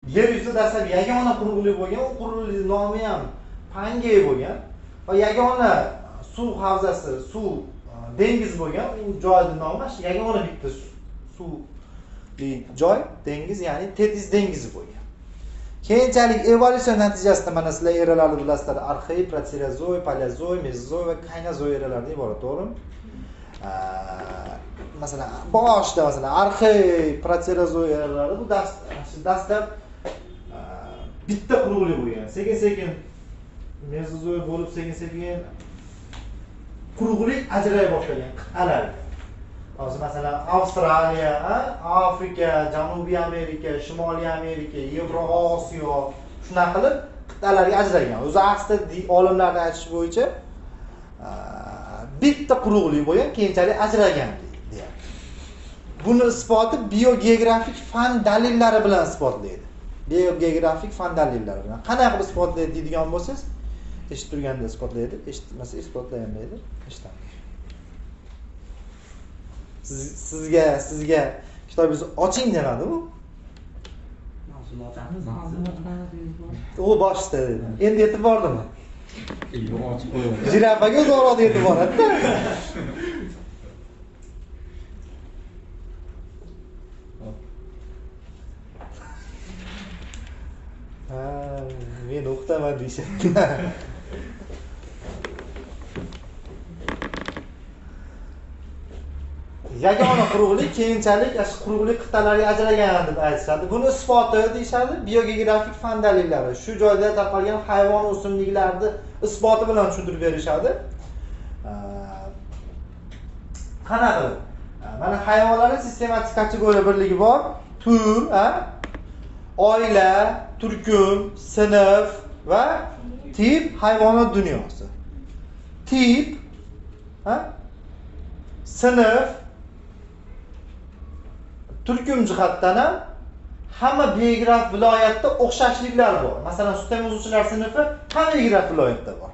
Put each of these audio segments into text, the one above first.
Yer yuzida dastlab yagona quruqlik bo'lgan, u quruqlik nomi ham Pangey bo'lgan va yagona suv havzasi, suv dengiz bo'lgan. U joyning nomi yagona bitta suvli joy, dengiz, ya'ni Tetis dengizi bo'lgan. Keyinchalik evolyutsiya natijasida mana sizlar eralarni bilasizlar, arxey, proterozoy, paleozoy, mezozoy va kaynozoy eralaridan iborat, to'g'rimi? Masalan, boshida masalan arxey, proterozoy eralari bu dastlab bitta quruqlik bo'lgan. Sekin-sekin mezozoy bo'lib, sekin-sekin quruqlik ajraya boshlagan qit'alar. Hozir masalan Avstraliya, Afrika, Janubiy Amerika, Shimoliy Amerika, Yevrosiyo shunaqa qilib qit'alarga ajragan. O'zi aslida olimlarning aytishi bo'yicha bitta quruqlik bo'lgan, keyinchalik ajragan deyapti. Buni isboti biogeografik fan dalillari bilan isbotlaydi. Biogeografik fan dalillari bilan. Qanaqa qilib isbotlaydi deydigan bo'lsangiz, eshitib turganda isbotlaydi, eshitmasa isbotlay olmaydi. Eshitamiz. Sizga kitobingizni oching demadi u. U boshda dedi. Endi yetib bordimi? Yo'q, ochib qo'yaman. Jirafaga o'z orada yetib boradi-da. Men o'qitaman deyapti. Yagona quruqlik keyinchalik quruqlik qit'alariga ajragan deb aytishadi. Buni isboti deyshadi biogeografik fan dalillari. Shu joyda tarqalgan hayvon o'simliklarni isboti bilan tushuntirib berishadi. Qanaqa qilib? Mana hayvonlarning sistematik kategoriya birligi bor. Tur, oila, turkum, sinf va tip hayvonot dunyosi. Tip, sinf, turkum jihatdan ham hamma geograf viloyatda o'xshashliklar bor. Masalan, sut emizuvchilar sinfi hamma geograf viloyatda bor.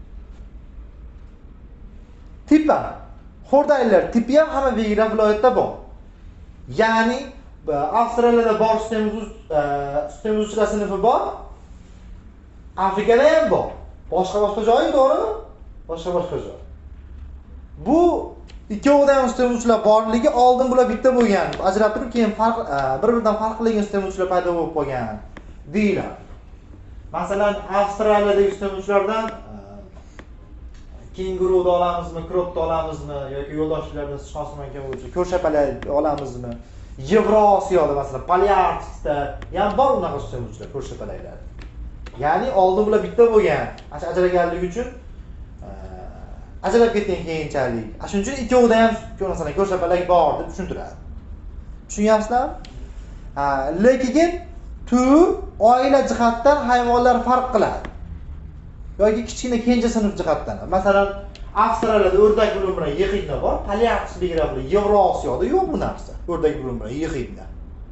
Tip ham, xo'rdaylar tipi ham hamma geograf viloyatda bor. Ya'ni Avstraliyada bor sut emizuvchilar sinfi bor. Afrikada ham bor. Boshqa joyi, to'g'rimi? Boshqa joy. Bu ikkovidan ham sut emizuvchilar borligi oldin bular bitta bo'lgan. Ajrab turib keyin bir-biridan farq qilgan sut emizuvchilar paydo bo'lib qolgan deyiladi. Masalan, Avstraliyadagi sut emizuvchilardan kenguruni olamizmi, krotni olamizmi yoki yo'ldoshlardan sichqonsimon bo'luvchi ko'rshapalak olamizmi? Yevrosiyoda masalan Palearktikda ham bor unaqa sut emizuvchilar, ko'rshapalaklar. Ya'ni oldin bular bitta bo'lgan. Ajraganligi uchun ajrab ketgan keyinchalik. Shuning uchun ikkovida ham masalan ko'rshapalak bor deb tushuntiradi. Tushunyapsizlarmi? Lekin tur, oila jihatdan hayvonlar farq qiladi. Yoki kichkina kenja sinf jihatdan. Masalan, Avstraliyada o'rdak bilan bilan yig'idna bor, Palearktikda bilan Yevrosiyoda yo'q bu narsa. O'rdak bilan bilan yig'idna.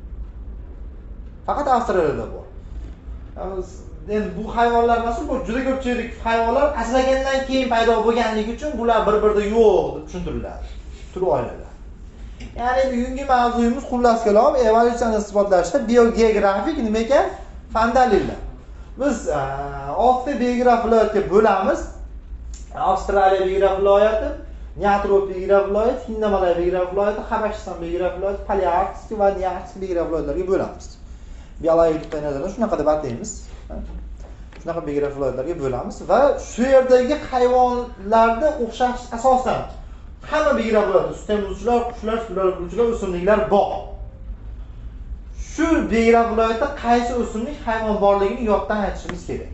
Faqat Avstraliyada bor. Endi bu hayvonlar masalan bu juda ko'pchilik hayvonlar ajragandan keyin paydo bo'lganligi uchun bular bir-birida yo'q deb tushuntiriladi. Tur oilalar. Ya'ni bugungi mavzuyimiz xullas kalom evolyutsiyani isbotlashda biogeografik nima ekan? Fan dalillar. Biz 6 geograf viloyatga bo'lamiz. Avstraliya geograf viloyati, Neotrop geograf viloyati, Hind-Malay geograf viloyati, Habashiston geograf viloyati, Palearktik va Nearktik geograf viloyatlarga bo'lamiz. Biologik nuqtai nazardan shunaqa deb ataymiz. Shunaqa geograf viloyatlarga bo'lamiz va shu yerdagi hayvonlarda o'xshash asosan hamma geograf viloyatda sut emizuvchilar, qushlar, suvlar quruvchilar, o'simliklar bor. Shu geograf viloyatda qaysi o'simlik hayvon borligini yoddan aytishimiz kerak.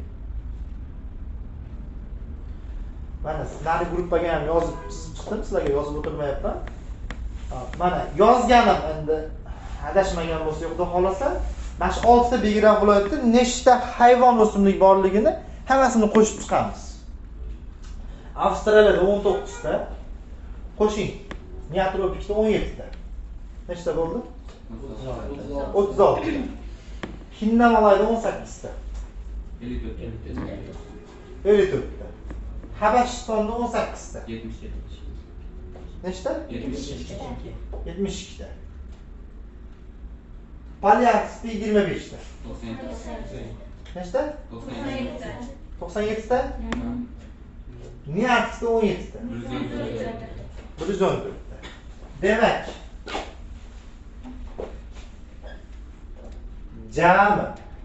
Mana sizlarning gruppaga ham yozib chiqdim, sizlarga yozib o'tirmayapman. Mana yozganim endi adashmagan bo'lsa, xudo xolasa, mana shu 6 ta geograf viloyatda nechta hayvon o'simlik borligini hammasini qo'shib chiqamiz. Avstraliyada 19 ta. Qo'shing. Neotropikda 17 ta. Nechta bo'ldi? 36 ta. Hind-Malayda 18 ta. 54 ta. Habashistonda 18 ta. 77. Nechta? 72. 72 ta. Polyaktiv 25 ta. 97. Nechta? 97. 97 ta? Neaktiv 17 ta. 114 ta. Demak, jami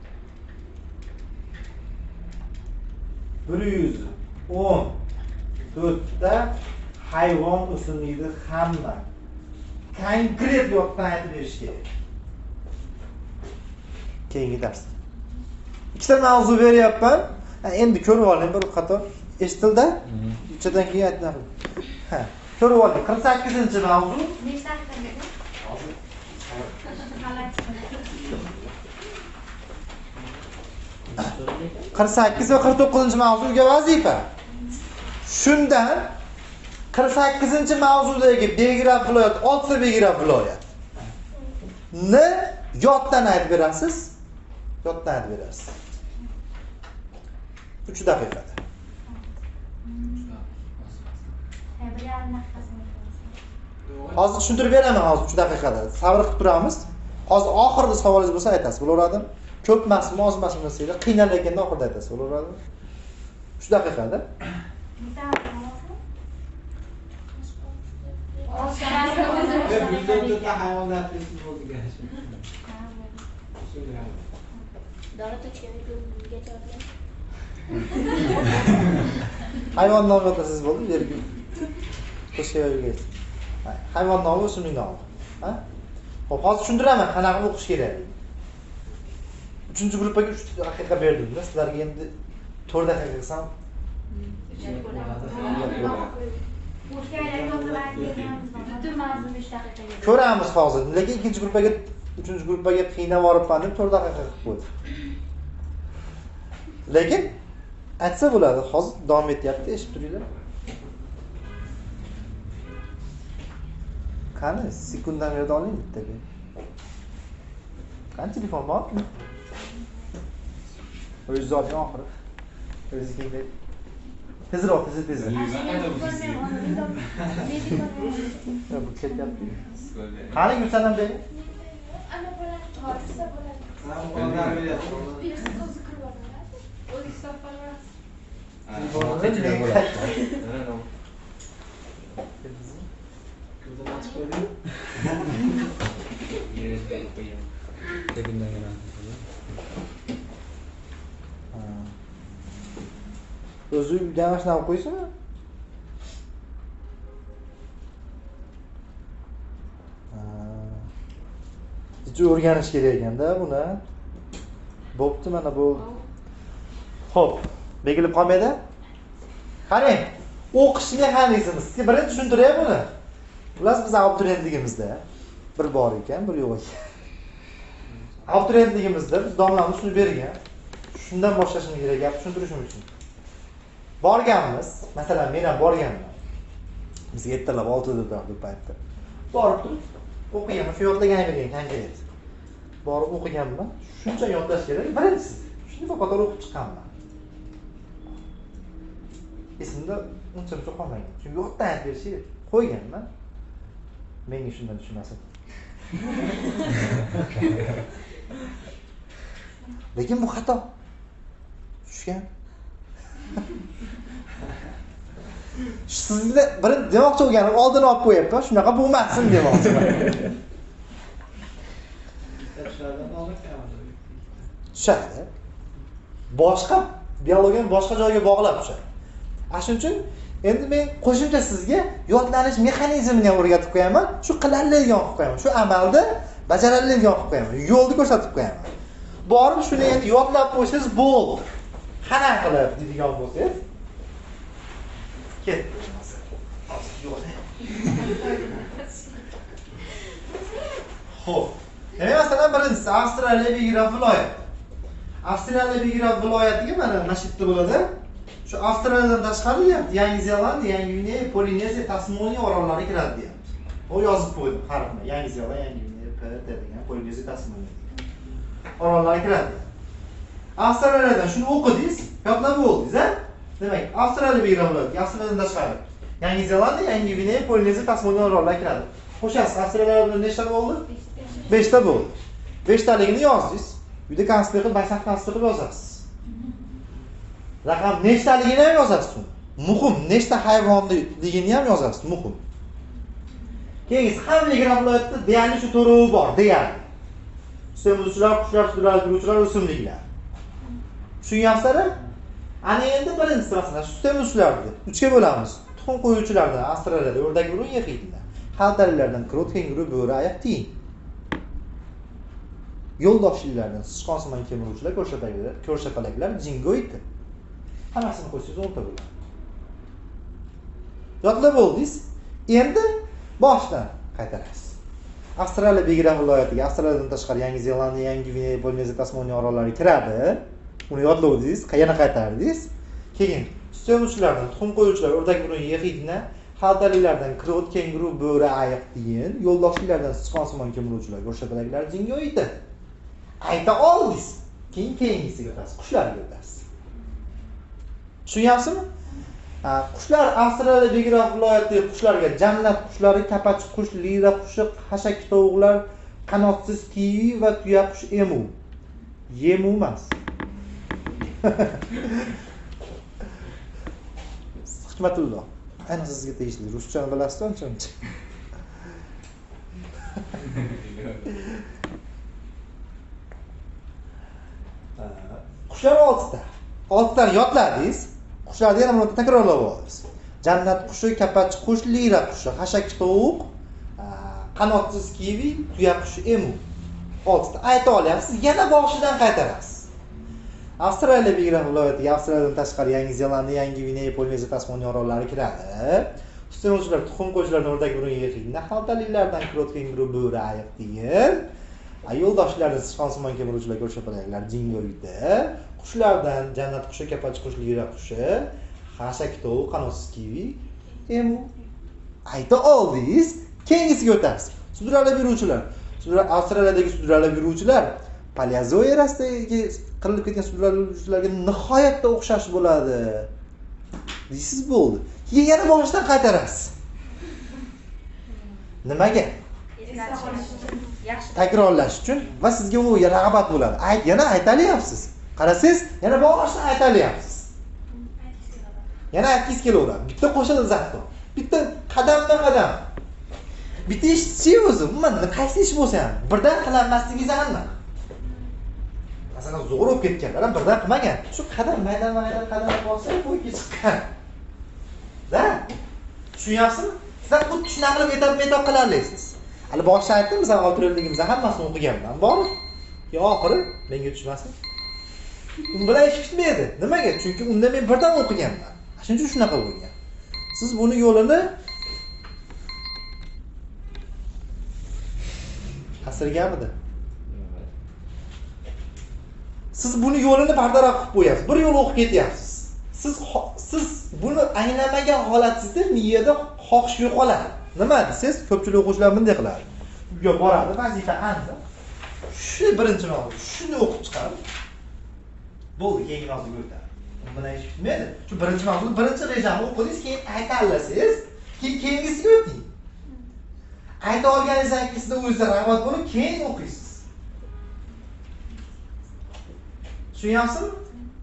114 ta hayvon o'simlikni hamma konkret yotdan aytib berish kerak. Keyingi dars. Ikkita mavzu beryapman. Endi ko'rib oling bir qator. Eshitildi? Ichidan keyin aytdim. Ha, ko'rib oling. 48-mavzu. Nechta haqida? Hozir 48 va 49-mavzuga vazifa. Shundan 48-mavzudagi Belgrad viloyat, Olti Belgrad viloyat ni yoddan aytib berasiz. Yoddan aytib berasiz. 3 daqiqada. Bir yarim daqiqasini. Hozir tushuntirib beraman hozir 3 daqiqada. Sabr qilib turamiz. Hozir oxirida savolingiz bo'lsa aytasiz, bo'laveradimi? Ko'p emasmi, oz emasmi desanglar, qiynalganda oxirida aytasiz, bo'laveradimi? 3 daqiqada. Bizda hayvonlar testi bo'ldi. Davlat uchun Hayvon nomi aytasiz bo'ldi, yerga qo'shayvergan. Hayvon nomi, o'simlik nomi. Ha? Xo'p, hozir tushundiraman, qanaqa o'qish kerak. 3-gruppaga 3 daqiqa berdim-da, sizlarga endi 4 daqiqa qilsam ko'ramiz hozir. Lekin 2-gruppaga, 3-gruppaga qiynab olibman deb 4 daqiqa qilib qo'ydim. Lekin aytsa bo'ladi. Hozir davom etyapti, eshitib turinglar. Qani, sekundani berib oling bittaga. Qancha telefon bor? O'zingiz oling oxiri. O'zingiz kelib. Tezroq, tezroq. Ya bu ketyapti. Qani Gulsanam bering. ana bo'ladi tortsa bo'ladi. O'zi O'zi uyga mashinani qo'ysimi? Ichi o'rganish kerak ekanda buni. Bo'pti, mana bu. Xo'p, belgilab qolmaydi? Qarang, o'qish mexanizmi. Sizga birinchi tushuntiray buni. Ular biz abituriyentligimizda bir bor ekan, bir yo'q ekan. Abituriyentligimizda biz domlamiz shuni bergan. Shundan boshlashimiz kerak, gap tushuntirishim uchun. Borganmiz, masalan, men ham borganman. Bizga ertalab 6 da bu paytda. Borib turib o'qiganman, shu yodlagan ekan konkret. Borib o'qiganman. Shuncha yodlash kerak. Birinchisi, shuni faqat o'qib chiqqanman. Esimda uncha qolmagan. Chunki yoddan aytib berishni qo'yganman. Menga shundan tushmasin. Lekin bu xato. Tushgan. Sizlar bir demoqchi bo'lganim oldini olib qo'yapman, shunaqa bo'lmasin demoqchiman. Tushadi. Boshqa biologiyani boshqa joyga bog'lab tushadi. Shuning uchun endi men qo'shimcha sizga yodlanish mexanizmini ham o'rgatib qo'yaman, shu qilinadigan qilib qo'yaman, shu amalda bajariladigan qilib qo'yaman, yo'lni ko'rsatib qo'yaman. Borib shuni endi yodlab qo'ysangiz bo'ldi. Qanaqa qilib deydigan bo'lsangiz, ket. Xo'p. Demak, masalan, birinchisi Avstraliya Belgrad viloyati. Avstraliya Belgrad viloyatiga mana shu yerda bo'ladi. Shu Avstraliyadan tashqari Yangi Zelandiya, Yangi Gvineya, Polineziya, Tasmaniya orollari kiradi deyapti. O yozib qo'ydim harfni. Yangi Zelandiya, Yangi Gvineya, degan, Polineziya, Tasmaniya. Orollari kiradi. Avstraliyadan shuni o'qidingiz, yodlab oldingiz, ha? Demak, Avstraliya Belgrad viloyati, Avstraliyadan tashqari Yangi Zelandiya, Yangi Gvineya, Polineziya, Tasmaniya orollari kiradi. Qo'shasiz, Avstraliyadan nechta bo'ldi? 5 ta bo'ldi. 5 taligini yozdingiz. Uyda konspekt qilib, baysak konspekt qilib yozasiz. Raqam nechtaligini ham yozasiz. Muhim, nechta hayvonligini ham yozasiz, muhim. Keyin hamma viloyatda deyarli shu to'rovi bor, deyarli. Sutemizuvchilar, qushlar, sudraluvchilar, o'simliklar. Tushunyapsizlar? Ana endi birinchisi masalan sutemizuvchilarni 3 ga bo'lamiz. Tuxum qo'yuvchilardan Avstraliyada o'rdak guruh yig'iydilar. Xaltalilardan krot, kenguru, bo'ri, oyoq tiyin. Yo'ldoshlilardan sichqonsimon kemiruvchilar, ko'rshapalaklar, jingoydi. Hammasini qo'ysangiz 10 ta bo'ladi. Yodlab oldingiz. Endi boshdan qaytarasiz. Avstraliya Belgrav viloyatiga Avstraliyadan tashqari Yangi Zelandiya, Yangi Gvineya, Polineziya, Tasmaniya orollari kiradi. Uni yodlovdingiz, yana qaytardingiz. Keyin sutemizuvchilardan tuxum qo'yuvchilar, o'rdak guruh yig'iydilar. Xaltalilardan krot, kenguru, bo'ri, ayiq tiyin, yo'ldoshlilardan sichqonsimon kemiruvchilar, ko'rshapalaklar, jingoydi. Ayta oldingiz. Keyingisiga o'tasiz, qushlarga o'tasiz. Tushunyapsizmi? Qushlar Avstraliya Belgrav viloyatidagi qushlarga jannat qushlari, kapachi qush, lira qushi, hashak tovuqlar, qanotsiz kivi va tuyaqush emu. Yemu emas. Hikmatullo. Ayni sizga tegishli. Ruschani bilasizmi ancha-muncha? Qushlar 6 ta. 6 tani yodladingiz. Qushlarni yana bir takrorlab olasiz. Jannat qushi, kapachi qush, lira qushi, hashak tovuq, qanotsiz kivi, tuyaqush emu. 6 ta ayta olyapsiz. Yana boshidan qaytarasiz. Avstraliya Belgrav viloyatiga Avstraliyadan tashqari Yangi Zelandiya, Yangi Gvineya, Polineziya, Tasmaniya orollari kiradi. Sutemizuvchilar tuxum qo'yuvchilardan o'rdak guruh yig'iydilar. Xaltalilardan krot, kenguru, bo'ri, ayiq tiyin. Yo'ldoshlardan sichqonsimon kemiruvchilar, ko'rshapalaklar, jingoydi. Qushlardan jannat qushi, kapachi qush, lira qushi, hashak tovuq, qanotsiz kivi, emu. Ayta oldingiz, keyingisiga o'tasiz. Sudralib yuruvchilar. Avstraliyadagi sudralib yuruvchilar Paleozoy erasidagi qirilib ketgan sudraluvchilarga nihoyatda o'xshash bo'ladi. Deysiz bo'ldi. Keyin yana boshdan qaytarasiz. Nimaga? Takrorlash uchun va sizga u rag'bat bo'ladi. Yana aytalyapsiz. Qarasangiz, yana boshdan aytalyapsiz. Yana aytgingiz kelaveradi. Bitta qo'shadi zato. Bitta qadamdan-qadam. Bitta ishchi o'zi, umuman qaysi ish bo'lsa ham birdan qilinmasligingiz aniq. Masalan, zo'r bo'lib ketganlar ham birdan qilmagan. Shu qadam mayda-mayda qadam bo'lsa, bo'yga chiqqan. Da? Tushunyapsizmi? Sizlar xuddi shunaqa qilib etap qila olasiz. Hali boshida aytdim, biz abituriyentligimizda hammasini o'qiganman. Bor. Yo, oxiri menga tushmasin. U bilan ish bitmaydi. Nimaga? Chunki unda men birdan o'qiganman. Shuning uchun shunaqa bo'lgan. Siz buni yo'lini asirganmidi? Siz buni yo'lini bartaraf qilib qo'yapsiz. Bir yo'l o'qib ketyapsiz. Siz buni anglamagan holatingizda miyada xohish yo'qoladi. Nima desiz? Ko'pchilik o'quvchilar bunday qiladi. Uyga boradi, vazifa aniq. Shu birinchi mavzu, shuni o'qib chiqadi. Bo'ldi, keyingi mavzuga o'tadi. U bilan ish bitmaydi. Shu birinchi mavzu, birinchi rejani o'qidingiz, keyin ayta olasiz, keyin keyingisiga o'ting. Ayta olganingizdan keyin sizda o'zingizga rag'bat bo'lib, keyin o'qiysiz. Tushunyapsizmi?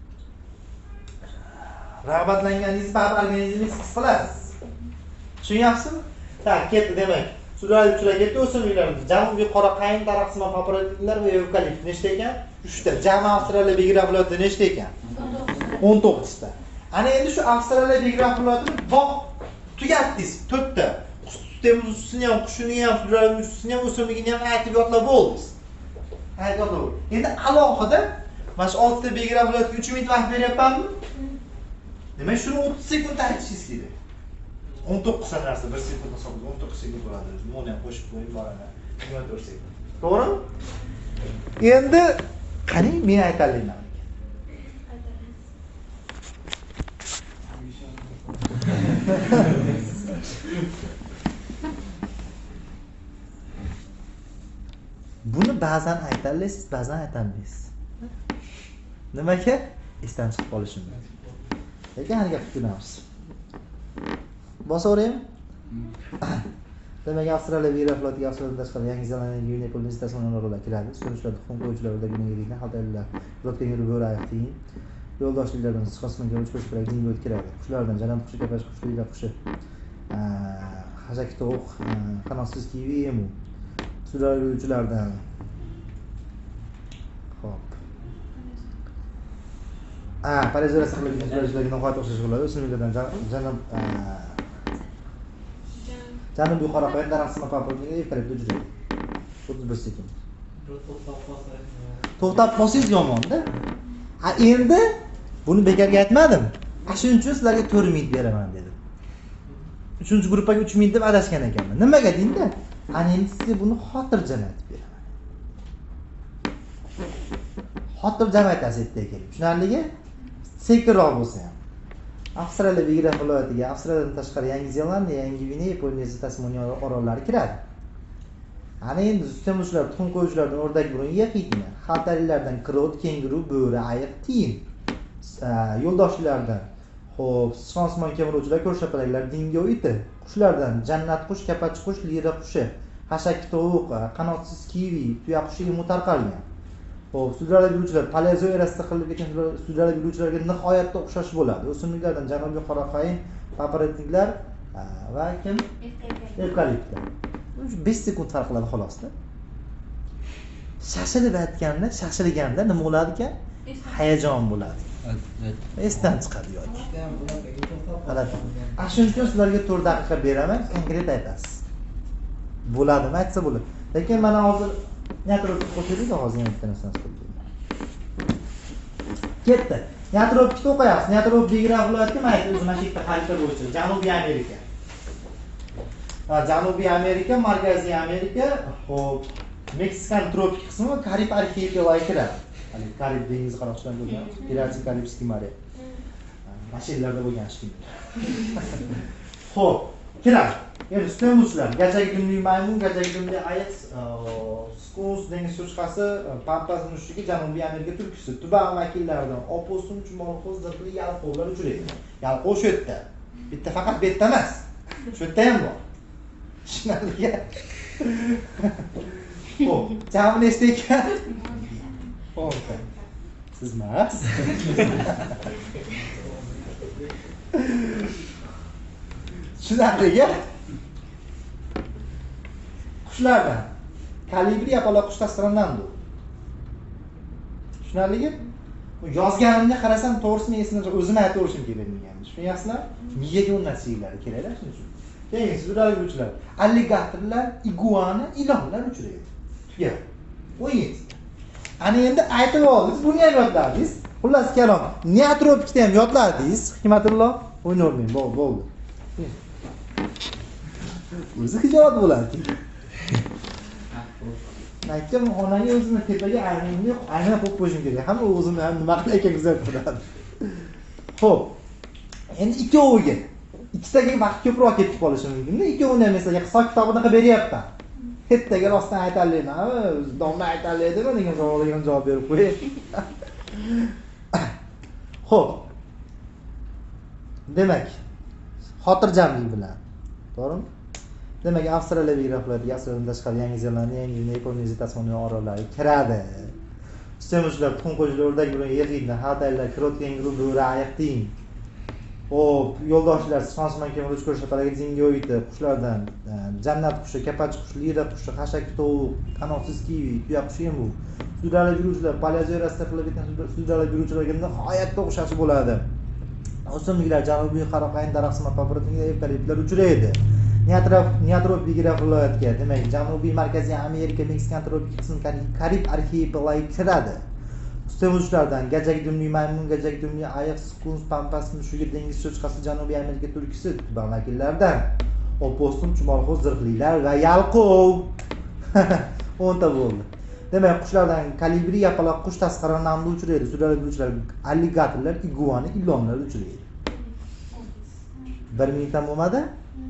Rag'batlanganingizni baribir organizmingiz his qilasiz. Tushunyapsizmi? Tak, ketdi demak. Sudraluvchilar ketdi, o'simliklar. Janubiy qora qayin daraxtsimon paparatliklar va evkalipt nechta ekan? 3 ta. Jami Avstraliya Belgrav viloyatida nechta ekan? 19 ta. Ana endi shu Avstraliya Belgrav viloyatini bog' tugatdingiz 4 ta. Sutemizuvchisini ham, qushini ham, sudraluvchisini ham, o'simligini ham aytib yodlab bo'ldingiz. Aytib yodlab bo'ldi. Endi alohida mana shu 6 ta Belgrav viloyatiga 3 minut vaqt beryapmanmi? Demak, shuni 30 sekund aytishingiz kerak. 19 ta narsa 1 sekund hisobida 19 sekund bo'ladi. Buni ham qo'shib qo'ying borana. 24 sekund. To'g'rimi? Endi qani men aytalayman. Buni ba'zan aytasiz, ba'zan aytolmaysiz. Nimaga? Esdan chiqib qolishi mumkin. Lekin hali gap tushunamiz. Bosaveraymi? Demak, Avstraliya Vira flotiga Avstraliyadan tashqari Yangi Zelandiya, Gvinea, Polinezia, Tasmaniya orollar kiradi. So'rishlarda tuxum qo'yuvchilar o'rdagini yeydigan, xaltalar, flotga yurib bo'ri ayiq tiyin. Yo'ldoshliklardan sichqonsimon uch qush bilan dingo kiradi. Qushlardan janat qushi, kapash qushi, lila qushi, xashak tovuq, qanotsiz kivi, emu. Suvda yuruvchilardan hop. Parizlar saqlagan yuruvchilarga nihoyat o'xshash bo'ladi. O'simliklardan janubiy qoraqo'y daraxtini paprikaga evkaliptni uchraydi. 31 sekund. To'xtab qolsangiz yomonda. Endi buni bekarga aytmadim. Shuning uchun sizlarga 4 minut beraman dedim. 3-guruhga 3 minut deb adashgan ekanman. Nimaga deydi? Endi sizga buni xotirjam aytib beraman. Xotirjam aytasiz ekan. Tushunarligi? Sekinroq bo'lsa ham. Avstraliya Vira viloyatiga Avstraliyadan tashqari Yangi Zelandiya, Yangi Gvinea, Polinezia, Tasmaniya orollari kiradi. Ana endi sutemuzlar, tuxum qo'yuvchilardan o'rdak burun yaqitni, xaltalilardan krot, kenguru, bo'ri, ayiq, tiyin. Yo'ldoshlardan xo'p, sichqonsimon kemiruvchilar, ko'rshapalaklar, dingo iti. Qushlardan jannat qush, kapach qush, lira qushi, xashak tovuq, qanotsiz kivi, tuya qushi emu tarqalgan. Xo'p, sudralib yuruvchilar paleozoerasida qilib ketgan sudralib yuruvchilarga nihoyatda o'xshash bo'ladi. O'simliklardan janubiy qoraqayin, paparatniklar va kim? Evkaliptlar. 5 sekund farq qiladi xolosda. Shashilib aytganda, shashilganda nima bo'ladi ekan? Hayajon bo'ladi. Esdan chiqadi yoki. Shuning uchun sizlarga 4 daqiqa beraman, konkret aytasiz. Bo'ladimi? Aytsa bo'ladi. Lekin mana hozir Niyatrovga qo'shaylik, hozir yana bitta narsani qilib. Ketdi. Niyatrovga o'qiyapsiz. Niyatrov Vira viloyatiga mayli o'zi mana shu yerda xarita bo'yicha Janubiy Amerika. Janubiy Amerika, Markaziy Amerika, hop, Meksikan tropik qismi va Karib arxipelagi kiradi. Karib dengizi qaroqchidan bo'lgan Pirates Karibskiy Mare. Mashinlarda bo'lgan ishkim. Xo'p, kiradi. Endi sutemuzlar, gajak dumli maymun, gajak dumli ayiq, skuz dengiz cho'chqasi, pampas mushugi, Janubiy Amerika tulkisi, tuban vakillaridan opossum, chumolxo'z, zirhli yalqovlar uchraydi. Yalqov shu yerda. Bitta faqat bu yerda emas. Shu yerda ham bor. Tushunarli. Xo'p, jami nechta ekan? Xo'p. Siz emas. Tushunarli. Qushlardan kalibri yapaloq qush tasqarandandu. Tushunarligi? Yozganimda qarasam to'g'risini esimda o'zim aytib o'rishim kerak. Tushunyapsizlar? Miyaga o'rnatsanglar keraklar shuning uchun. Keyin sudralib yuruvchilar, alligatorlar, iguana, ilonlar uchraydi. Tuya. 17. Ana endi aytib oldingiz, buni ham yodladingiz. Xullas kalom, neotropikda ham yodladingiz. Hikmatulloh, o'ynavermang, bo'ldi. O'zi hijolat bo'ladi. Aytdim, onangga o'zini tepaga aylanib, aylanib qo'yib qo'yishim kerak. Hamma o'zini ham nima qilib ekan kuzatib turadi. Xo'p. Endi ikkoviga ikkitaga vaqt ko'proq ketib qolishi mumkin-da. Ikkovini ham mesela hisob kitobini qilib beryapman. Bittaga rostdan aytalayman, domla aytalaydimi degan savolga javob berib qo'yay. Xo'p. Demak, xotirjamlik bilan. To'g'rimi? Demak, Avstraliya Vira viloyatiga Avstraliyadan tashqari Yangi Zelandiya, Yangi Gvinea, Polinezia, Tasmaniya orollari kiradi. Sutemuzlar, tuxum qo'yuvchilar, o'rdak bilan yig'iydi, xaltalar, krot, kenguru, bo'ri, ayiq, tiyin. Hop, yo'ldoshlar, sichqonsimon kemiruvchi ko'rshapalagi dingo iti, qushlardan jannat qushi, kapach qushi, lira qushi, xashak tovuq, qanotsiz kivi, tuya qushi emu. Sudralib yuruvchilar, paleozoerasida qilib ketgan sudralib yuruvchilarga nihoyatda o'xshash bo'ladi. O'simliklar janubiy qaraqayin daraxtsimon paparatniklar, evkaliptlar uchraydi. Niyatrov Vira viloyatiga, demak, Janubiy Markaziy Amerika, Meksikan tropik qismi Karib arxipelagi kiradi. Sutemuzlardan gajak dumli maymun, gajak dumli ayiq, skuz, pampas mushugi, dengiz cho'chqasi, Janubiy Amerika tulkisi, tuban vakillardan opossum, chumolxo'z, zirhlilar va yalqov. 10 ta bo'ldi. Demak, qushlardan kalibri yapaloq qush tasqarandandu uchraydi. Sudralib yuruvchilar, alligatorlar, iguana, ilonlar uchraydi. 1 minutdan bo'lmadi?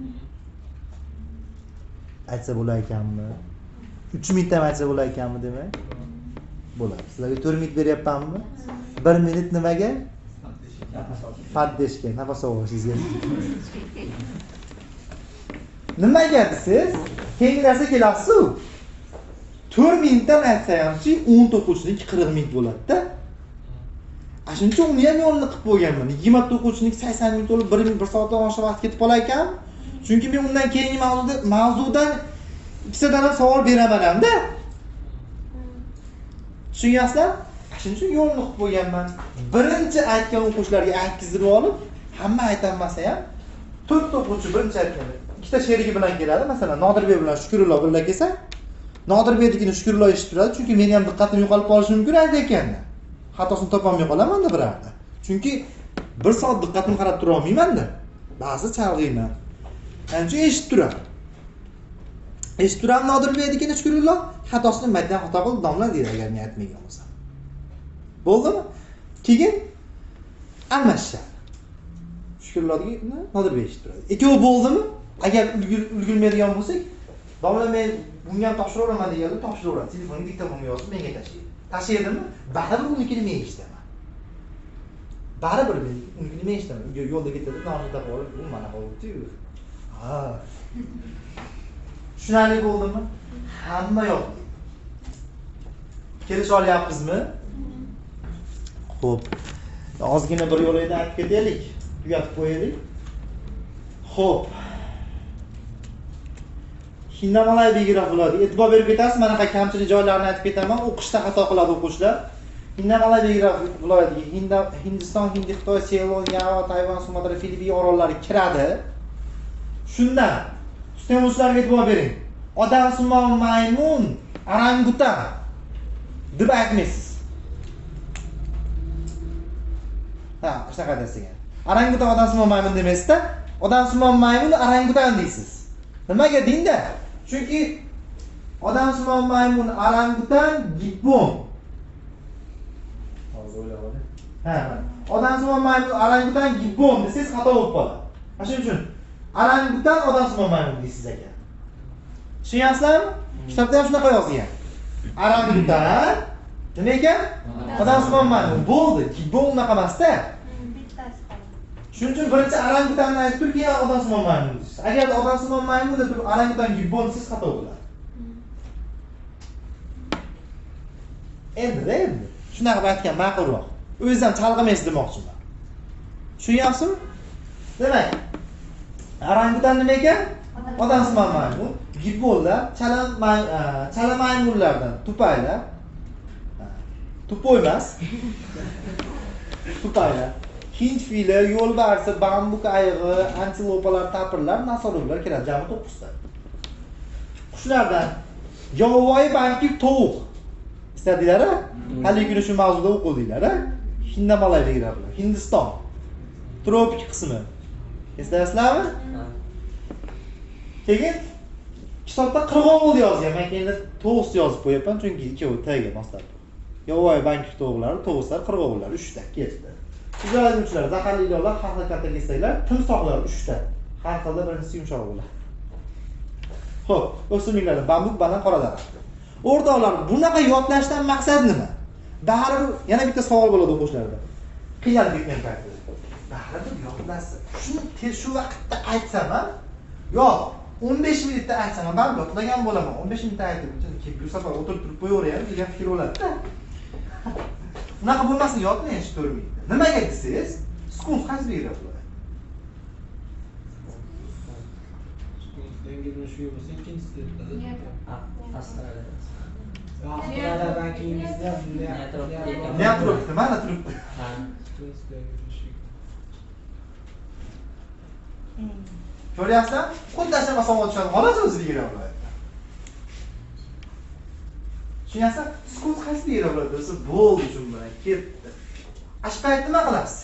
Aytsa bo'lar ekanmi? 3 minutdan aytsa bo'lar ekanmi demak? Bo'ladi. Sizlarga 4 minut beryapmanmi? 1 minut nimaga? Paddeshga, nafas olishingizga. Nimaga desiz? Keyingi narsa kelasiz-ku. 4 minutdan aytsa hamchi 10 o'quvchiniki 40 minut bo'ladi-da. Shuning uchun uni ham yo'lini qilib qo'yganman. 20 o'quvchiniki 80 minut bo'lib 1 minut 1 soatdan oshiq vaqt ketib qolar ekan. Chunki men undan keyingi mavzudan ikkitadan ham savol beraman ham-da. Tushunyapsizlar? Shuning uchun yo'lni qilib qo'yganman. Birinchi aytgan o'quvchilarga aytkizib olib, hamma aytolmasa ham 4 o'quvchi birinchi aytganda ikkita sherigi bilan keladi. Masalan, Nodirbek bilan Shukrullo birga kelsa, Nodirbeknikini Shukrullo eshitib turadi, chunki meni ham diqqatim yo'qolib qolishi mumkin aytayotganda. Xatosini topolmay qolaman-da birorta. Chunki 1 soat diqqatimni qarab tura olmayman-da. Ba'zi chalg'iyman. Ancha eshitib turadi. Eshitib turadi Nodirbeknikini Shukrullo, xatosini matdan xato qilib domla deydi agar men aytmagan bo'lsam. Bo'ldimi? Keyin almashishadi. Shukrulloga Nodirbek eshitib turadi. Ikkovi bo'ldimi? Agar ulgurmaydigan bo'lsak, domla men bunga ham topshiraveraman deganlar topshiraveradi. Telefonni diktofonga yozib menga tashlaydi. Tashlaydimmi? Baribir unikini men eshitaman. Baribir men unikini men eshitaman. Yo'lda ketadi, nomida qolib, u mana qolibdi-yu. Ha. Tushunarli bo'ldimi? Hamma yo'q. Kelisha olyapmizmi? Xo'p. Ozgina bir yo'lida aytib ketaylik. Tugatib qo'yaylik. Xo'p. Hindamalay biografiylar. E'tibor berib ketasiz, mana bunaqa kamchilik joylarini aytib ketaman. O'qishda xato qiladi o'quvchilar. Hindamalay biografiylar viloyatiga Hindiston, Hindi, Xitoy, Ceylon, Yava, Tayvan, Sumatra, Filippin orollari kiradi. Shundan tutemuvchilarga e'tibor bering. Odamsimon maymun, orangutan deb aytmaysiz. Ha, shunaqa desangiz. Orangutan odamsimon maymun demaysizda, odamsimon maymun orangutan deysiz. Nimaga deyinda? Chunki odamsimon maymun, orangutan, gibbon. Hozir o'ylab oling. Ha, odamsimon maymun, orangutan, gibbon desangiz xato bo'lib qoladi. Shuning uchun orangutan odamsimon maymun deysiz ekan. Tushunyapsizlarmi? Kitobda ham shunaqa yozilgan. Orangutan nima ekan? Odamsimon maymun. Bo'ldi. Gibbon unaqa emas-da. Bittasi qoldi. Shuning uchun birinchi orangutanni aytib turib, keyin odamsimon maymun deysiz. Agar odamsimon maymun deb turib orangutan gibbon siz xato bo'ladi. Endi shunaqa aytgan ma'qulroq. O'zingizdan chalg'imaysiz demoqchiman. Tushunyapsizmi? Demak, orangutan nima ekan? Odamsimon maymun, gibbonlar, chala maymunlardan tupaylar. Tupoy emas. Tupaylar. Hind fili, yo'lbarsi, bambuk ayg'i, antilopalar, tapirlar, nosoro'klar kiradi, jami 9 ta. Qushlardan yovvoyi bankir tovuq. Istadinglar-a? Hali kuni shu mavzuda o'qildinglar-a? Hindamalay biografiylar. Hindiston. Tropik qismi. Eslasizlarmi? Keyin kitobda qirg'ovul yozgan. Men endi tovuq yozib qo'yapman, chunki ikkovi tagiga moslab. Yovvoyi bankir tovuqlari, tovuqlar, qirg'ovullar 3 ta ketdi. Ijrochilar, zaharli ilonlar, xalqlar kategoriyasidagilar, timsohlar 3 ta. Har xilda birinchisi yumshoq bo'ladi. Xo'p, o'simliklarda bambuk, banan, qora daraxt. O'rtoqlar, bunaqa yodlashdan maqsad nima? Baribir yana bitta savol bo'ladi o'quvchilarda. Qiynalib ketgan paytda. Baribir yodlasin. Shuni shu vaqtda aytsam ham, yo'q, 15 minutda aytsam ham baribir yodlagan bo'laman. 15 minutda aytib, bu safar o'tirib turib qo'yaveraymi degan fikr bo'ladi-da. Unaqa bo'lmasin, yodlang hech 4 minutda. Nimaga desangiz, sukun qaysi beradi? Yangi shu bo'lsa, ikkinchisi Avstraliyada. Avstraliyadan keyin bizda Ne turibdi? Mana turibdi. Ko'ryapsizlar? Xuddi shunaqa savol tushadi. Xolos o'zi beradi. Tushunyapsizlar? Sukun qaysi beradi desa, bo'ldi shu bilan ketdi. Ash payt nima qilasiz?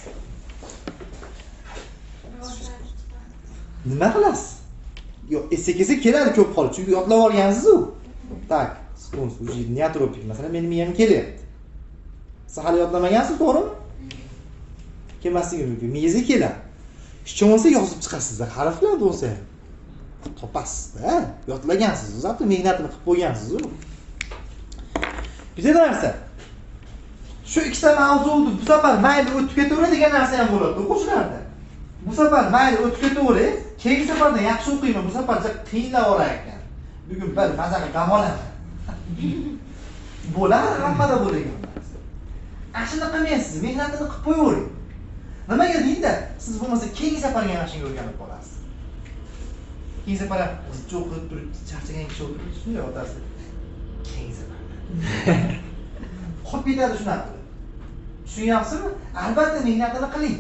Nima qilasiz? Yo'q, esingizga keladi ko'p qolib, chunki yodlab olgansiz-ku. Tak, sukun, neotropik, masalan, mening miyam kelyapti. Siz hali yodlamagansiz, to'g'rimi? Kelmasligi mumkin. Miyangizga keladi. Hech bo'lmasa yozib chiqasiz-da, harflar bo'lsa ham. Topasiz-da, yodlagansiz, zotli mehnatini qilib qo'ygansiz-ku. Bitta narsa. Shu ikkita mavzuni bu safar mayli o'tib ketaveradigan narsa ham bo'ladi o'quvchilarda. Bu safar mayli o'tib ketaveray, keyingi safardan yaxshi o'qiyman. Bu safar qiynalab olar ekan. Bugun bir mazaga dam olaman. Bo'ladi, hammada bo'ladigan narsa. Ashuni qilmaysiz, mehnatini qilib qo'yavering. Nimaga deydi? Siz bo'lmasa keyingi safarga mashinaga o'rganib qolasiz. Keyingi safar qizcha o'qib turib, charchagan kishi o'tirib, shunday otasi. Keyingi safar. Qolib ketadi shunaqa. Tushunyapsizmi? Albatta mehnatini qiling.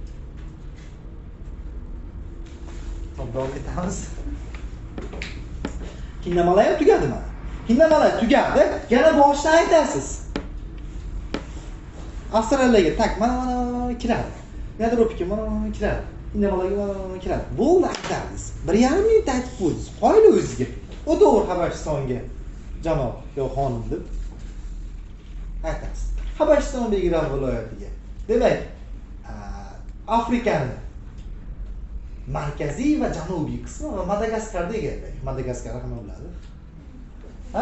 Davom etamiz. Kinnamalay tugadimi? Kinnamalay tugadi. Yana boshdan aytasiz. Avstraliyaga tak mana kiradi. Yadropga mana kiradi. Kinnamalayga mana kiradi. Bo'ldi aytasiz. 1,5 minut aytib qo'ysiz. Qo'yli o'zingizga. O'to'g'ri Habashistonga janob yo xonim deb aytasiz. Habashiston Belgrad viloyatiga. Demak, Afrikani markaziy va janubiy qismi Madagaskarda egallaydi. Madagaskarni hamma biladi. Ha?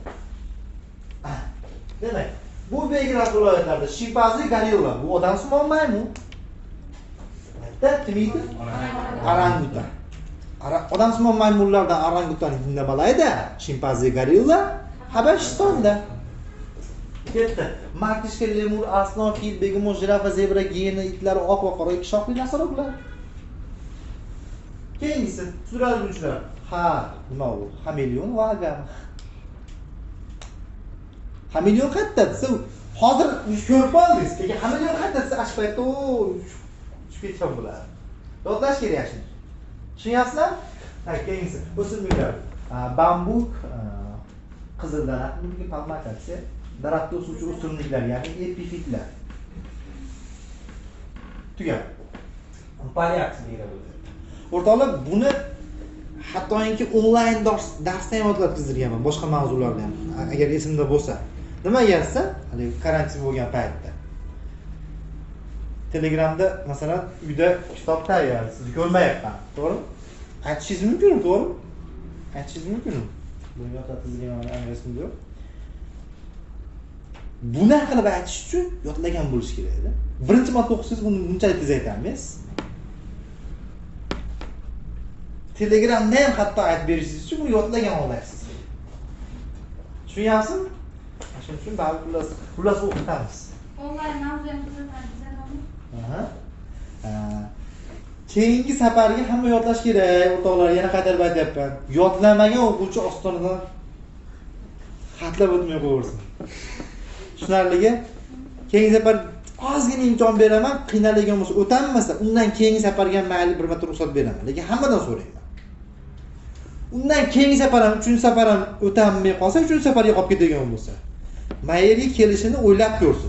Demak, bu Belgrad viloyatlarida shimpanze, gorilla, bu odamsimon maymun. Timidi? Orangutan. Odamsimon maymunlardan orangutan Hindamalayda, shimpanze, gorilla Habashistonda. Ketdi. Martishka, lemur, aslan, fil, begemot, jirafa, zebra, giyena, itlar, oq va qora ikki shoxli narsalar bular. Keyingisi sudraluvchilar. Ha, nima u? Xameleon va agam. Xameleon qayerda desa, hozir ko'rib oldingiz. Lekin xameleon qayerda desa, ash paytda tushib ketgan bo'ladi. Yodlash kerak yaxshi. Tushunyapsizlar? Ha, keyingisi o'simliklar. Bambuk, qizil daraxt, bunga palma akatsiya, daraxtda o'suvchi o'simliklar, ya'ni epifitlar. Tugab. Paliaks deyiladi. O'rtoqlar, buni hattoki onlayn darsda ham o'tkazdirganman, boshqa mavzularda ham, agar esimda bo'lsa. Nimaga desa, hali karantin bo'lgan paytda. Telegramda, masalan, uyda kitob tayyor, sizni ko'rmayapman, to'g'rimi? Aytishingiz mumkin, to'g'rimi? Aytishingiz mumkin. Buni yodlatizgan rasmim yo'q. Buni qilib aytish uchun yodlagan bo'lish kerak edi. Birinchi marta o'qisangiz buni bunchalik tez aytolmaysiz. Telegramda ham hatto aytib berishingiz uchun buni yodlagan olaysiz. Tushunyapsizmi? Shuning uchun baribir xullas o'qitamiz. Onlayn mavzu ham qiziqadi. Aha. Keyingi safarga hamma yodlash kerak, o'rtoqlar, yana qaytarib aytyapman. Yodlamagan o'quvchi ostonadan xatlab o'tmay qo'yaversin. Tushunarligi? Keyingi safar ozgina imkon beraman, qiynalgan bo'lsa o'tanmasa, undan keyingi safarga mayli bir marta ruxsat beraman, lekin hammadan so'rayman. Undan keyingi safar ham, 3-safar ham o'tanmay qolsa, 3-safarga qolib ketadigan bo'lsa, mayerga kelishini o'ylab ko'rsin.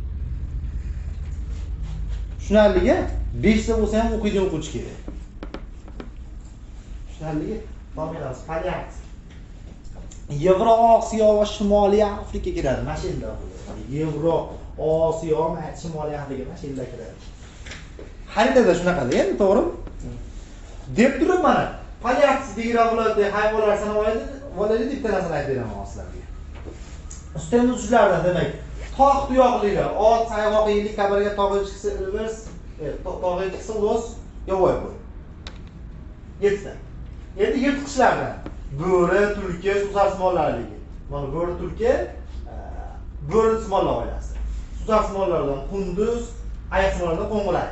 Tushunarligi? 5 ta bo'lsa ham o'qiydigan o'quvchi kerak. Tushunarligi? Nominal Paliaks. Yevrosiyo va Shimoliy Afrika kiradi. Mashinada Yevrosiyo va Shimoliy Afrika mashinada kiradi. Xaritada shunaqada, endi to'g'rimi? Deb turib mana Paliaks degan viloyatdagi hayvonlar sanoqlari bitta narsani aytib beraman sizlarga. Ustimiz shulardan, demak, tog' tuyoqlilar, ot, sayg'oq, yillik kabarga tog'echkisi ilvers, tog'echkisi los, yovvoyi qo'y. 7 ta. Endi yirtqichlardan bo'ri, tulki, susarsimollarligi. Mana bo'ri, tulki, bo'ri-simollar oilasi. Susarsimollardan qunduz, ayiqsimollardan qo'ng'ilay.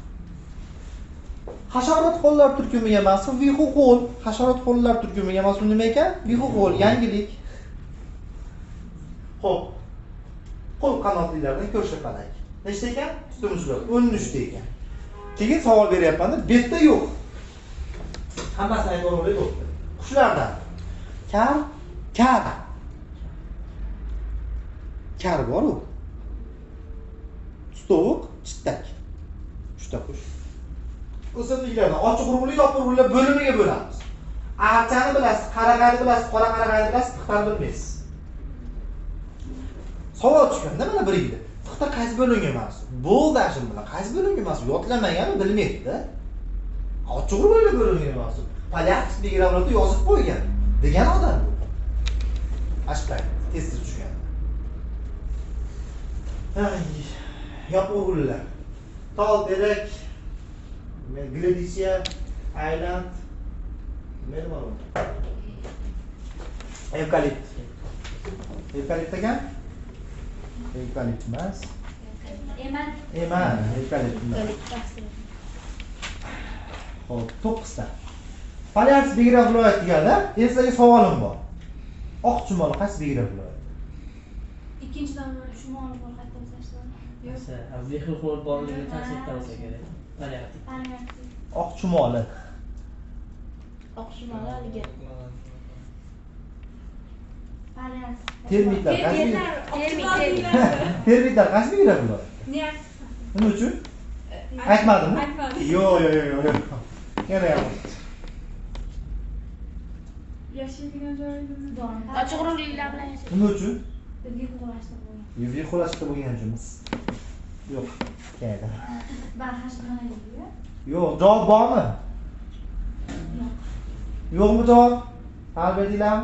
Hasharot qo'llar turkumiga mas'ul vihuqo'l. Hasharot qo'llar turkumiga mas'ul nima ekan? Vihuqo'l, yangilik. Xo'p. Qo'l qanotlilardan ko'rshapalak. Nechta ekan? Ustimizlar 13 ta ekan. Keyin savol beryapman-da, bu yerda yo'q. Hammasini aytib bo'pti. Qushlardan kar bor-ku. Stovuq, chittak. 3 ta qush. O'simliklardan ochiq urug'li, yopiq urug'li bo'limiga bo'lamiz. Archani bilasiz, qarag'ayni bilasiz, qora qarag'ayni bilasiz, tixtani bilmaysiz. Savol chiqqanda mana bir yilda. Tixta qaysi bo'limga mas'ul? Bo'ldi ashim bilan qaysi bo'limga mas'ul? Yodlamagani bilmaydi-da. Ochiq urug'li bo'limga mas'ul. Paliaks degan yozib qo'ygan degan odam bu. Ashqay, tez tushgan. Yopiq urug'lilar. Tol, terak, Glacier Island. Nima bor? Evkalipt. Evkalipt ekan? Evkalipt emas. Emas. Emas, evkalipt emas. Xo'p, 9 ta. Paliarts Belgrad viloyati deganda, sizlarga savolim bor. Oq chumoli qaysi Belgrad viloyati? Ikkinchidan shumoni bor qayerdan tashladi? Yo'q. Vexil borligini tasdiqlab olsa kerak. Paliativ. Paliativ. Oq chumoli. Oq shumoni haligi. Paliativ. Termitlar qaysi? Termit. Termitlar qaysi Belgrad viloyati? Niyat. Nima uchun? Aytmadimi? Aytmadim. Yo'q. Yana ham. Yashaydigan joyimiz bor. Ochiq ruhlilar bilan yashaydi. Nima uchun? Bizga qo'rashda bo'lgan. Yuvga qo'lashda bo'lgan uchunmiz. Yo'q. Qayerda? Barhashxonaligiga. Yo'q, javob bormi? Yo'q. Yo'qmi javob? Hal berdinglarmi?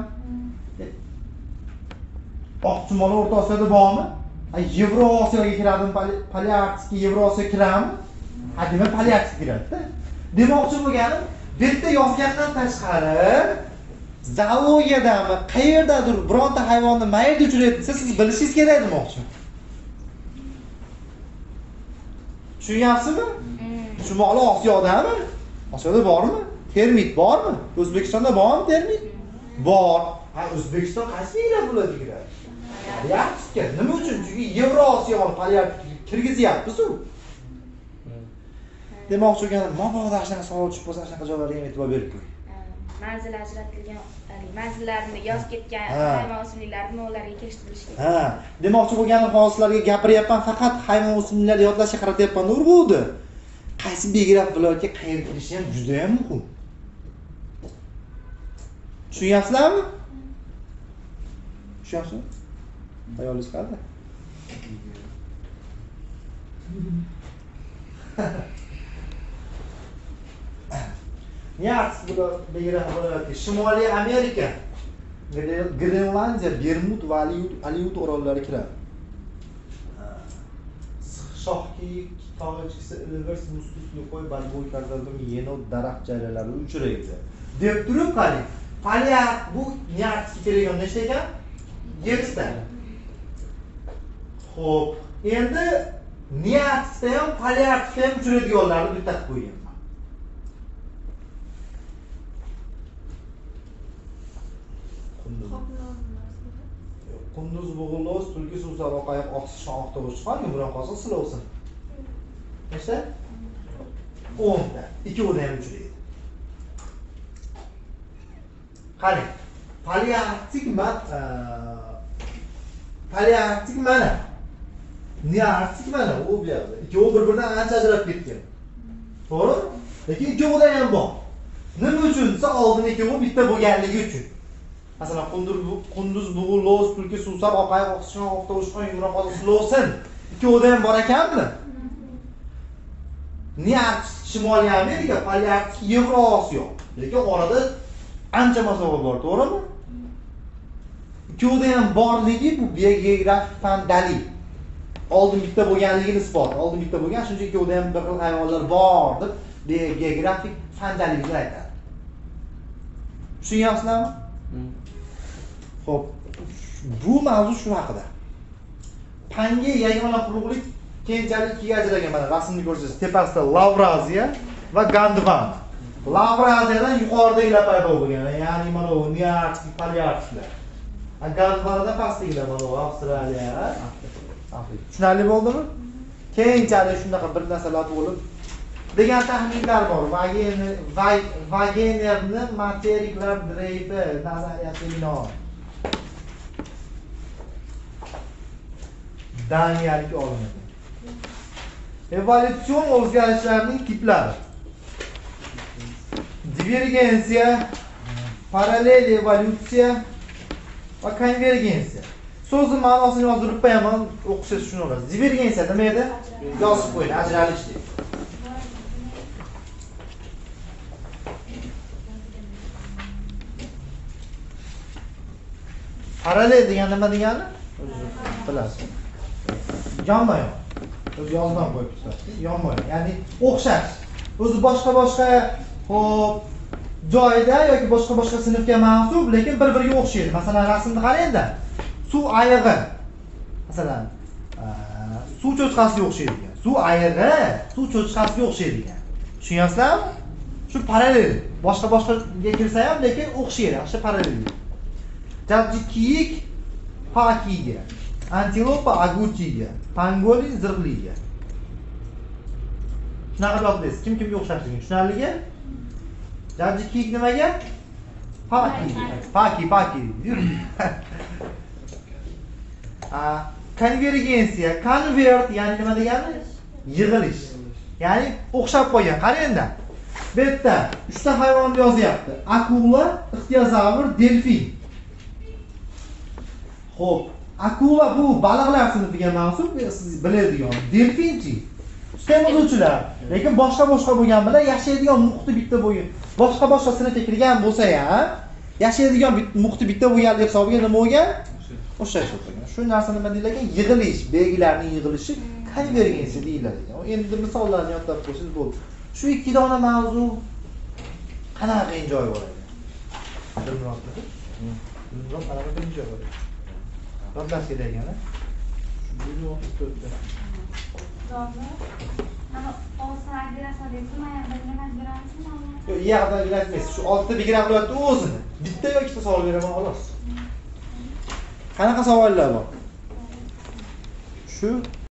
Oq chumoli O'rta Osiyoda bormi? Yevro Osiyoga kiradimi? Paliartga Yevro Osiyoga kiradimi? Ha, demak Paliartga kiradi-da. Demoqchi bo'lganim, bu yerda yozgandan tashqari zoologiyadami, qayerdadir bironta hayvonni mayda uchraydi desa, siz bilishingiz kerak demoqchi. Tushunyapsizmi? Shimoliy Osiyodami? Osiyoda bormi? Termit bormi? O'zbekistonda bormi termit? Bor. Ha, O'zbekiston qaysi yillar bo'ladi kiradi? Paliartga. Nima uchun? Chunki Yevro Osiyo paliartga kirgizyapmiz-ku. Demoqchi bo'lganim, mabodo shunaqa savol tushib qolsa, shunaqa javoblarga ham e'tibor berib ko'ring. Manzil ajratilgan, manzillarni yozib ketgan hayvon o'simliklarni ularga kirishtirilishi kerak. Ha, demoqchi bo'lganim hozirlarga gapiryapman, faqat hayvon o'simliklarni yodlashga qaratyapman, to'g'ri bo'ldi. Qaysi Belgrad viloyatiga qayerga kirishi ham juda ham muhim. Tushunyapsizlarmi? Tushunyapsizmi? Ayolingiz qayerda? Niyats Belgrad viloyati, Shimoliy Amerika, Grenlandiya, Bermud va Aliyut orollari kiradi. Shohkiyik tog'chisi ilvers mustusli qo'y badbo'y kardadum yenot daraxt jaylalari uchraydi. Deb turib qarang. Paliart bu Niyatsga kelgan nechta ekan? 7 ta. Xo'p, endi Niyatsda ham Paliartda ham uchraydiganlarni bitta qilib qo'ygan. Qunduz bug'ulos, tulki suvsar oqayoq oqsish oqda o'chqan, bilan qolsa silovsin. Nechta? 10 ta. Ikkovida ham uchraydi. Qarang. Paliartik mana. Niartik mana u bu yerda. Ikkovi bir-biridan ancha ajralib ketgan. To'g'ri? Lekin ikkovida ham bor. Nima uchun? Desa, oldin ikkovi bitta bo'lganligi uchun. Masalan, qunduz bug'ulos, tulki suvsar oqayoq oqsish oqda o'chqan, yumroq qolsa silovsin. Ikkovida ham bor ekanmi? Niyat Shimoliy Amerika, Paliartik Yevro Osiyo. Lekin orada ancha masofa bor, to'g'rimi? Ikkovida ham borligi bu geografik fan dalil. Oldin bitta bo'lganligini isbot. Oldin bitta bo'lgan, shuncha ikkovida ham bir xil hayvonlar bor deb geografik fan dalilni aytadi. Tushunyapsizlarmi? Xo'p, bu mavzu shu haqida. Panga yagona quruqlik keyinchalik ikkiga ajralgan. Mana rasmni ko'rsangiz, tepasida Lavraziya va Gondwana. Lavraziyadan yuqoridagilar paydo bo'lgan. Ya'ni mana bu Niartik, Paliartiklar. Gondwanada pastdagilar mana bu Avstraliya, Afrika. Tushunarli bo'ldimi? Keyinchalik shunaqa bir narsalar bo'lib degan taxminlar bor. Wagenerni materiklar dreyfi nazariyasiga binoan. Daniyalik olim. Evolyutsion o'zgarishlarning tiplari. Divergensiya, parallel evolyutsiya va konvergensiya. So'zning ma'nosini yozib qo'yaman, o'qishingiz shuni olasiz. Divergensiya nima edi? Yozib qo'ying, ajralish deydi. Parallel degan nima degani? Bilasiz. Yonma-yon. O'zi yozdan qo'yib turasiz. Yonma-yon. Ya'ni o'xshash. o'zi boshqa hop joyda yoki boshqa sinfga mansub, lekin bir-biriga o'xshaydi. Masalan, rasmni qarang-da. Suv ayig'i. Masalan, suv cho'chqasiga o'xshaydi ekan. Suv ayig'i suv cho'chqasiga o'xshaydi ekan. Tushunyapsizlarmi? Shu parallel. Boshqa kirsa ham, lekin o'xshaydi, yaxshi parallel. Jajji kiyik pakiga, antilopa agurchiga, pangolin zirhliga. Shunaqa javob berasiz. Kimga o'xshashligi tushunarligi? Jajji kiyik nimaga? Paki. Konvergensiya, convert ya'ni nima degani? Yig'ilish. Ya'ni o'xshab qolgan. Qarang-da. Bu yerda 3 ta hayvonni yozyapti. Akula, ixtiozavr, delfin. Xo'p, akula bu baliqlar sinfiga mansub, siz biladigan. Delfinchi sutemizuvchilar, lekin boshqa bo'lgan bilan yashaydigan muhiti bitta bo'lgan. Boshqa sinfga kirgan bo'lsa ham, yashaydigan muhiti bitta bo'lganligi hisobiga nima bo'lgan? O'sha hisoblangan. Shu narsa nima deyiladi ekan? Yig'ilish, belgilarning yig'ilishi konvergensiya deyiladi. Endi misollarni yodlab qo'ysangiz bo'ldi. Shu ikki dona mavzu qanaqa qiyin joyi bor edi? Bilmiyorum, qanaqa qiyin joyi bor edi? Yodlash kerak ekan-a? Shuni o'qib ko'rdim. Yo'q, yaqdan ajratmaysiz. Shu oltita belgilar qilyapti o'zini. Bitta yoki ikkita savol beraman xolos. Qanaqa savollar bor? Shu